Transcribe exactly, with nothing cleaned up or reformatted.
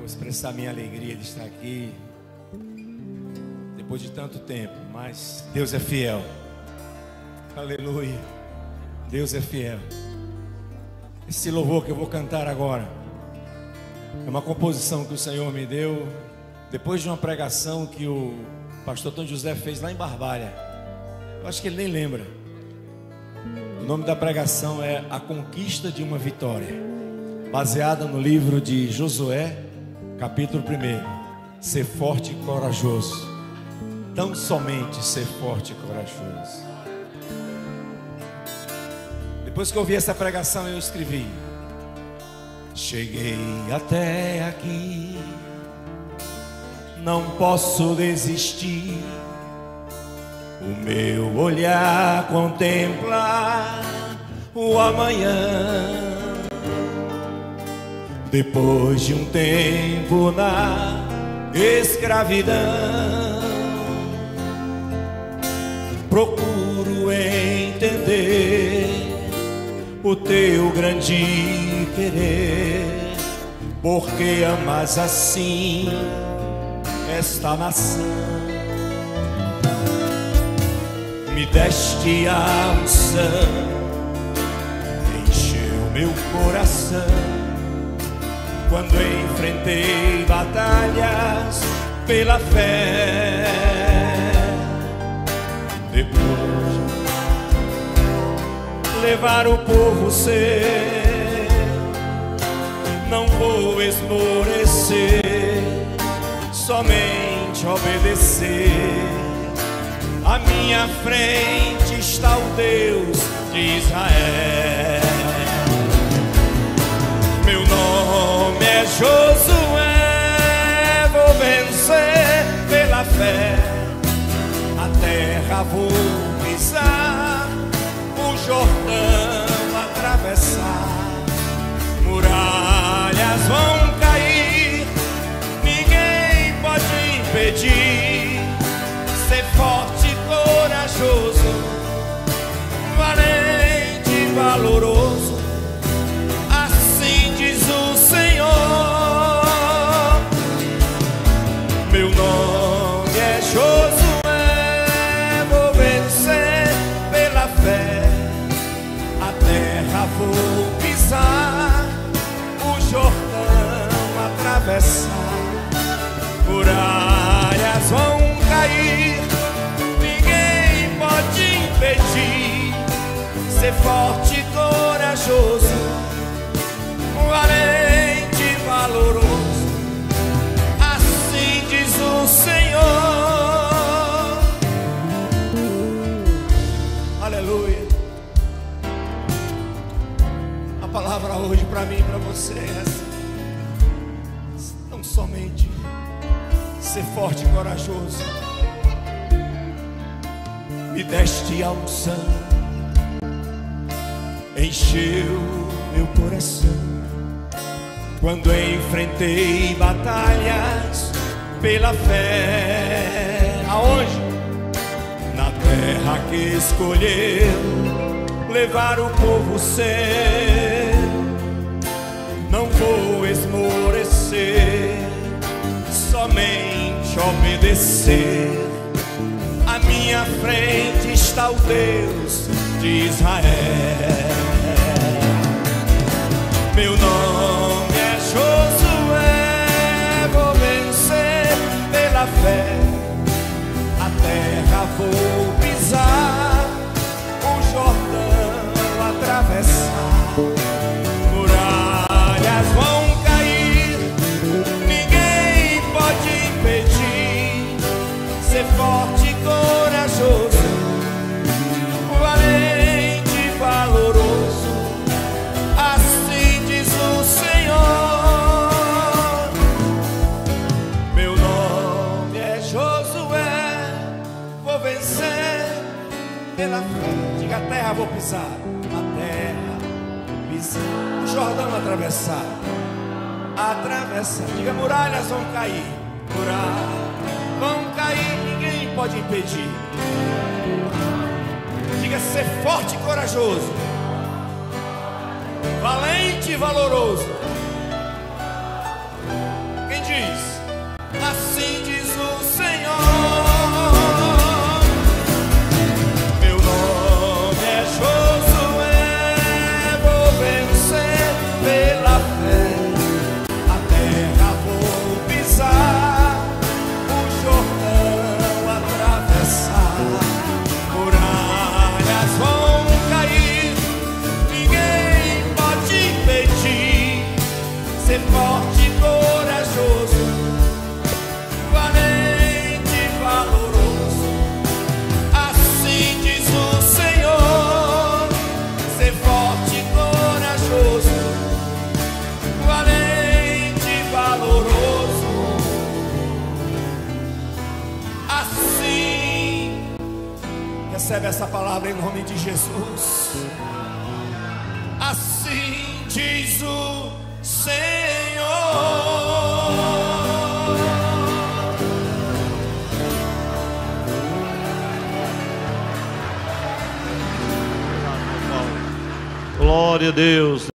Expressar minha alegria de estar aqui depois de tanto tempo, mas Deus é fiel. Aleluia. Deus é fiel. Esse louvor que eu vou cantar agora é uma composição que o Senhor me deu depois de uma pregação que o pastor Antônio José fez lá em Barbalha. Eu acho que ele nem lembra. O nome da pregação é A Conquista de uma Vitória, baseada no livro de Josué, capítulo primeiro. Ser forte e corajoso. Tão somente ser forte e corajoso. Depois que eu ouvi essa pregação, eu escrevi: cheguei até aqui, não posso desistir. O meu olhar contempla o amanhã. Depois de um tempo na escravidão, procuro entender o teu grande querer. Porque amas assim esta nação. Me deste a unção, encheu meu coração quando enfrentei batalhas pela fé. Depois levar o povo ser, não vou esmorecer, somente obedecer. À minha frente está o Deus de Israel. Meu nome é Josué, vou vencer pela fé. A terra vou pisar, o Jordão atravessar. Muralhas vão cair, ninguém pode impedir. Ser forte, corajoso, valente e valoroso, assim diz o Senhor. Meu nome é Josué, vou vencer pela fé. A terra vou pisar, o Jordão atravessar. Muralhas vão cair, ninguém pode impedir. Ser forte e corajoso, valente e valoroso, assim diz o Senhor. Aleluia. A palavra hoje para mim e para você é essa: não somente ser forte e corajoso. Me deste a unção, encheu meu coração quando enfrentei batalhas pela fé. Aonde? Na terra que escolheu levar o povo seu. Não vou esmorecer, somente obedecer. À minha frente está o Deus de Israel. Meu nome é Josué, vou vencer pela fé. A terra vou pisar, o Jordão atravessar. Muralhas vão cair, ninguém pode impedir. Ser forte e corajoso, valente e valoroso, assim diz o Senhor. Meu nome é Josué, vou vencer pela fé. Diga: a terra vou pisar, a terra pisar, o Jordão atravessar, atravessar. Diga: muralhas vão cair, muralhas vão cair, ninguém pode impedir. Diga: ser forte e corajoso, valente e valoroso. Quem diz: assim diz o Senhor, meu nome é Josué, vou vencer pela fé, a terra vou pisar, o Jordão atravessar, muralhas vão cair, ninguém pode impedir, ser forte e corajoso, valente e valoroso, assim diz o Senhor, ser forte e corajoso, valente e valoroso, assim. Recebe essa palavra em nome de Jesus. Assim diz o Senhor. Glória a Deus.